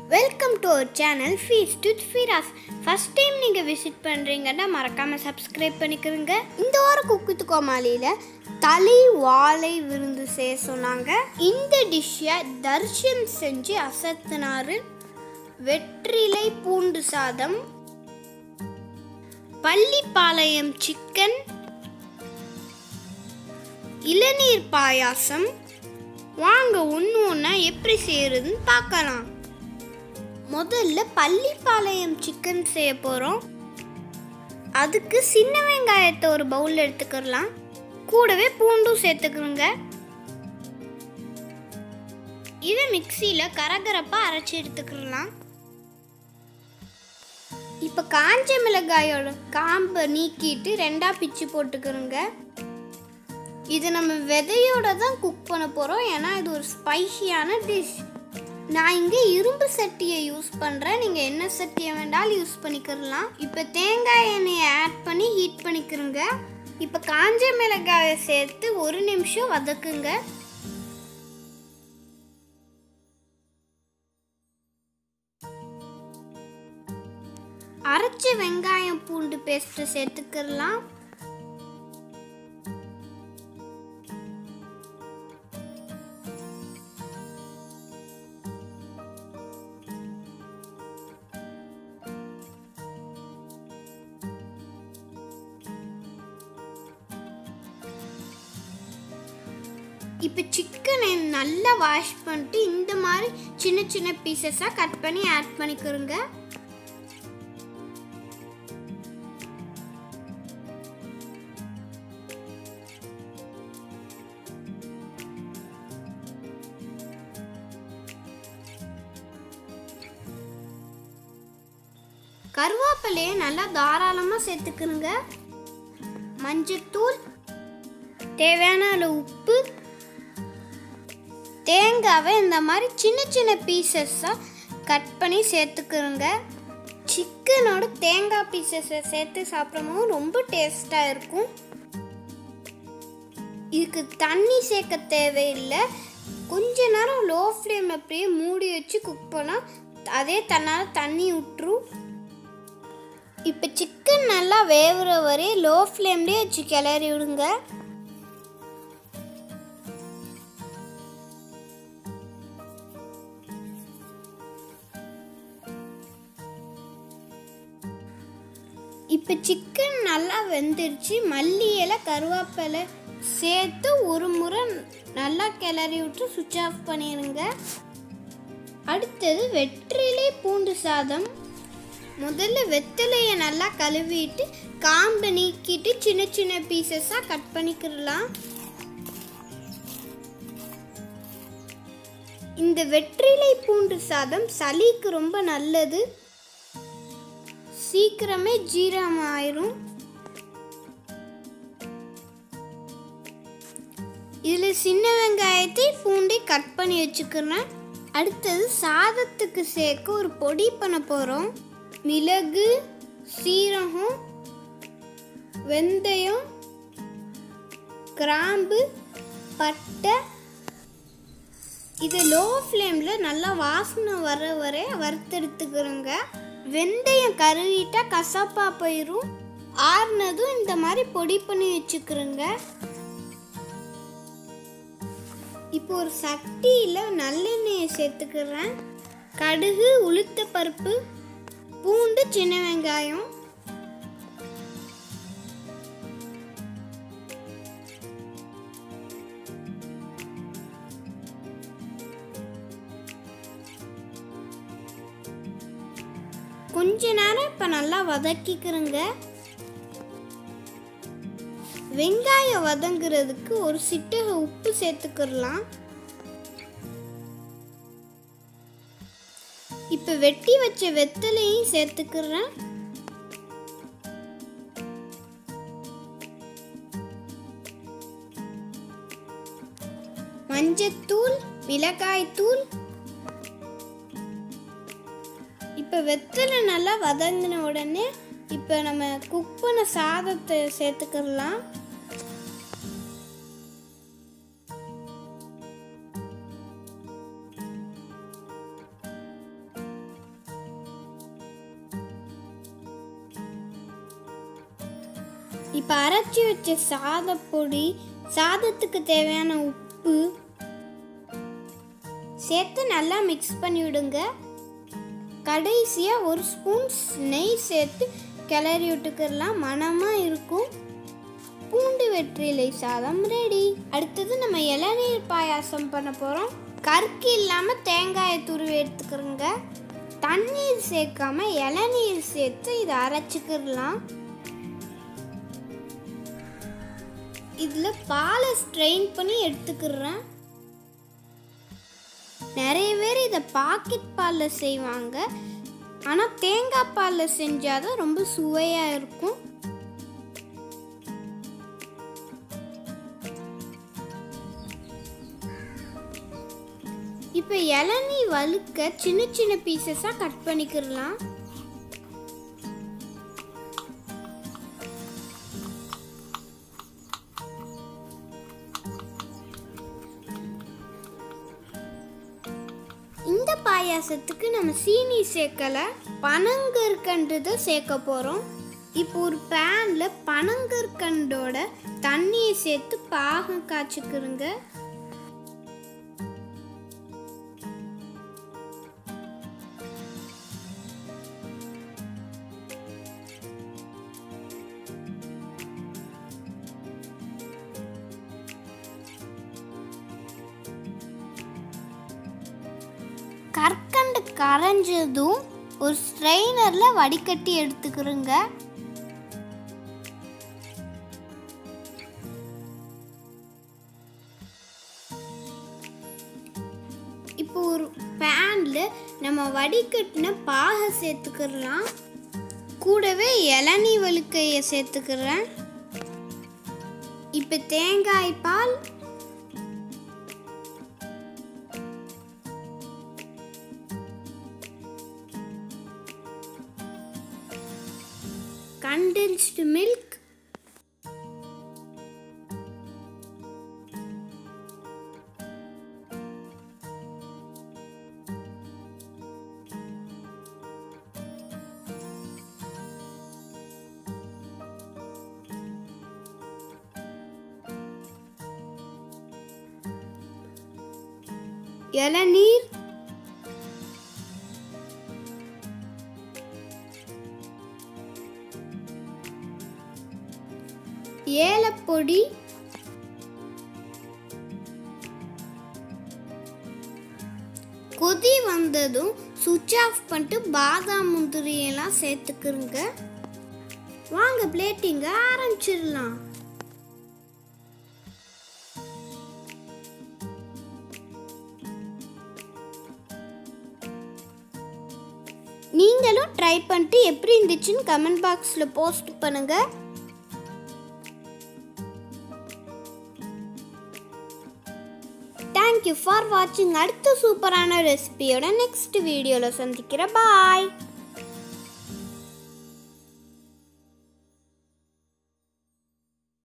Welcome to our channel Feast with Firas. First time நீங்க visit பண்றீங்கன்னா மறக்காம subscribe பண்ணிக்கோங்க. இந்த வார குக் வித் கோமாளில தலை வாழை விருந்து செய்ய சொன்னாங்க. இந்த டிஷ்ஷை தர்ஷன் செஞ்சு அசத்தினாரு. வெற்றிலை பூண்டு சாதம், பள்ளி பாளையம் சிக்கன், இளநீர் பாயாசம். வாங்க ஒன்று ஒன்றா எப்படி செய்யறதுன்னு பார்க்கலாம். முதல்ல பள்ளிப்பாளையம் சிக்கன் செய்ய போகிறோம். அதுக்கு சின்ன வெங்காயத்தை ஒரு பவுல் எடுத்துக்கலாம். கூடவே பூண்டும் சேர்த்துக்கிறோங்க. இதை மிக்சியில் கரகரப்பாக அரைச்சி எடுத்துக்கலாம். இப்போ காஞ்ச மிளகாயோட காம்பை நீக்கிட்டு ரெண்டாக பிச்சு போட்டுக்கிறோங்க. இது நம்ம விதையோட தான் குக் பண்ண போகிறோம், ஏன்னா இது ஒரு ஸ்பைசியான டிஷ். நான் இங்கே இரும்பு சட்டியை யூஸ் பண்ணுறேன். நீங்கள் என்ன சட்டியை வேண்டாலும் யூஸ் பண்ணிக்கிறலாம். இப்போ தேங்காய் எண்ணெயை ஆட் பண்ணி ஹீட் பண்ணிக்கிறோங்க. இப்போ காஞ்ச மிளகாயை சேர்த்து ஒரு நிமிஷம் வதக்குங்க. அரைச்ச வெங்காயம் பூண்டு பேஸ்ட்டை சேர்த்துக்கிறலாம். இப்போ சிக்கனை நல்லா வாஷ் பண்ணிட்டு இந்த மாதிரி சின்ன சின்ன பீசஸாக கட் பண்ணி ஆட் பண்ணிக்கிறோங்க. கருவேப்பிலையை நல்லா தாராளமாக சேர்த்துக்கிறோங்க. மஞ்சத்தூள், தேவையான அளவு உப்பு, தேங்காவை இந்த மாதிரி சின்ன சின்ன பீசஸாக கட் பண்ணி சேர்த்துக்கிறோங்க. சிக்கனோட தேங்காய் பீசஸை சேர்த்து சாப்பிடும்போது ரொம்ப டேஸ்டாக இருக்கும். இதுக்கு தண்ணி சேர்க்க தேவையில்லை. கொஞ்ச நேரம் லோ ஃப்ளேமில் அப்படியே மூடி வச்சு குக் பண்ணால் அதே தன்னால் தண்ணி விட்டுரும். இப்போ சிக்கன் நல்லா வேவுற வரை லோ ஃப்ளேம்லேயே வச்சு கிளறி விடுங்க. இப்போ சிக்கன் நல்லா வெந்துருச்சு. மல்லி இலை, கருவேப்பிலை சேர்த்து ஒரு முறை நல்லா கிளறி விட்டு சுவிட்ச் ஆஃப் பண்ணிடுங்க. அடுத்தது வெற்றிலை பூண்டு சாதம். முதல்ல வெற்றிலையை நல்லா கழுவிட்டு காம்பை நீக்கிட்டு சின்ன சின்ன பீசஸாக கட் பண்ணிக்கிறலாம். இந்த வெற்றிலை பூண்டு சாதம் சளிக்கு ரொம்ப நல்லது. சீக்கிரமே ஜீரணம் ஆயிரும். இதில் சின்ன வெங்காயத்தை பூண்டை கட் பண்ணி வச்சுக்கிறேன். அடுத்தது சாதத்துக்கு சேர்க்க ஒரு பொடி பண்ண போகிறோம். மிளகு, சீரகம், வெந்தயம், கிராம்பு, பட்டை. இதை லோ ஃப்ளேமில் நல்லா வாசனை வர வரை வறுத்தெடுத்துக்கிறோங்க. வெந்தயம் கருவிட்டா கசப்பா போயிடும். ஆறுனதும் இந்த மாதிரி பொடி பண்ணி வச்சுக்கிறோங்க. இப்போ ஒரு சட்டியில் நல்லெண்ணெயை சேர்த்துக்கிறேன். கடுகு, உளுத்த பருப்பு, பூண்டு, சின்ன வெங்காயம், கொஞ்ச நேரம் இப்போ நல்லா வதக்கிக்கிறோங்க. வெங்காயம் வதங்குறதுக்கு ஒரு சிட்டிகை உப்பு சேர்த்துக்கிறலாம். இப்போ வெட்டி வச்ச வெத்தலையும் சேர்த்துக்கிறேன். மஞ்சத்தூள், மிளகாய்த்தூள். இப்போ வெத்தலை நல்லா வதங்கின உடனே இப்போ நம்ம குக் பண்ண சாதத்தை சேர்த்துக்கலாம். இப்போ அரைச்சி வச்ச சாதப்பொடி, சாதத்துக்கு தேவையான உப்பு சேர்த்து நல்லா மிக்ஸ் பண்ணி விடுங்க. கடைசியாக 1 ஸ்பூன் நெய் சேர்த்து கிளறி விட்டுக்கிறலாம். மணமாக இருக்கும். பூண்டு வெற்றிலை சாதம் ரெடி. அடுத்தது நம்ம இளநீர் பாயாசம் பண்ண போகிறோம். கருக்கு இல்லாமல் தேங்காயை துருவி எடுத்துக்கிறோங்க. தண்ணீர் சேர்க்காம இளநீர் சேர்த்து இதை அரைச்சிக்கிறலாம். இதில் பாலை ஸ்ட்ரெயின் பண்ணி எடுத்துக்கிறேன். நிறைய பேர் இதை பாக்கெட் பாலில் செய்வாங்க. ஆனால் தேங்காய் பாலில் செஞ்சாதான் ரொம்ப சுவையாக இருக்கும். இப்போ இளநீ வழுக்க சின்ன சின்ன பீசஸாக கட் பண்ணிக்கிறலாம். இந்த பாயாசத்துக்கு நம்ம சீனி சேர்க்கலை, பனங்கற்கண்டு சேர்க்க போகிறோம். இப்போ ஒரு பேனில் பனங்கற்கண்டோட தண்ணியை சேர்த்து பாகம் காய்ச்சிக்கிறோங்க. கற்கண்டு கரைஞ்சதும் ஒரு ஸ்ட்ரெயினரில் வடிகட்டி எடுத்துக்கிறோங்க. இப்போ ஒரு பேனில் நம்ம வடிகட்டின பாகை சேர்த்துக்கிறலாம். கூடவே இளநீ வழுக்கையை சேர்த்துக்கிறேன். இப்போ தேங்காய் பால், condensed milk, இளநீர், ஏலப்பொடி, கொதி வந்ததும் சுவிட்ச் ஆஃப் பண்ணிட்டு பாதாம் முந்திரியெல்லாம் சேர்த்துக்கிறோங்க. வாங்க பிளேட்டிங்க ஆரம்பிச்சிடலாம். நீங்களும் ட்ரை பண்ணிட்டு எப்படி இருந்துச்சுன்னு கமெண்ட் பாக்ஸில் போஸ்ட் பண்ணுங்க. தேங்க்யூ ஃபார் வாட்சிங். அடுத்த சூப்பரான ரெசிபியோட நெக்ஸ்ட் வீடியோவில் சந்திக்கிறேன். பாய்.